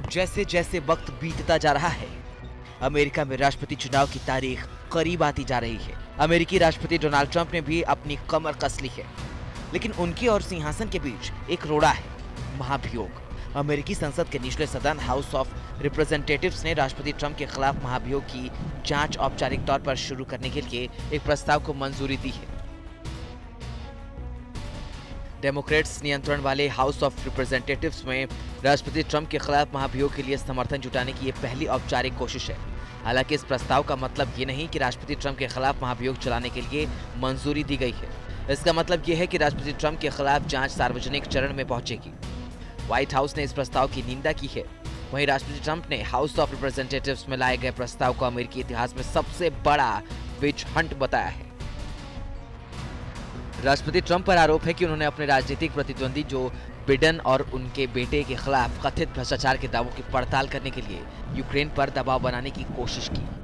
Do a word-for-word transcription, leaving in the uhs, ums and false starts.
जैसे जैसे वक्त बीतता जा रहा है, अमेरिका में राष्ट्रपति चुनाव की तारीख करीब आती जा रही है। अमेरिकी राष्ट्रपति डोनाल्ड ट्रंप ने भी अपनी कमर कस ली है, लेकिन उनके और सिंहासन के बीच एक रोड़ा है, महाभियोग। अमेरिकी संसद के निचले सदन हाउस ऑफ रिप्रेजेंटेटिव्स ने राष्ट्रपति ट्रंप के खिलाफ महाभियोग की जांच औपचारिक तौर पर शुरू करने के लिए एक प्रस्ताव को मंजूरी दी है। डेमोक्रेट्स नियंत्रण वाले हाउस ऑफ रिप्रेजेंटेटिव्स में राष्ट्रपति ट्रंप के खिलाफ महाभियोग के लिए समर्थन जुटाने की यह पहली औपचारिक कोशिश है। हालांकि इस प्रस्ताव का मतलब ये नहीं कि राष्ट्रपति ट्रंप के खिलाफ महाभियोग चलाने के लिए मंजूरी दी गई है। इसका मतलब यह है कि राष्ट्रपति ट्रंप के खिलाफ जांच सार्वजनिक चरण में पहुंचेगी। व्हाइट हाउस ने इस प्रस्ताव की निंदा की है। वहीं राष्ट्रपति ट्रंप ने हाउस ऑफ रिप्रेजेंटेटिव्स में लाए गए प्रस्ताव को अमेरिकी इतिहास में सबसे बड़ा विच हंट बताया है। राष्ट्रपति ट्रंप पर आरोप है कि उन्होंने अपने राजनीतिक प्रतिद्वंदी जो बिडेन और उनके बेटे के खिलाफ कथित भ्रष्टाचार के दावों की पड़ताल करने के लिए यूक्रेन पर दबाव बनाने की कोशिश की।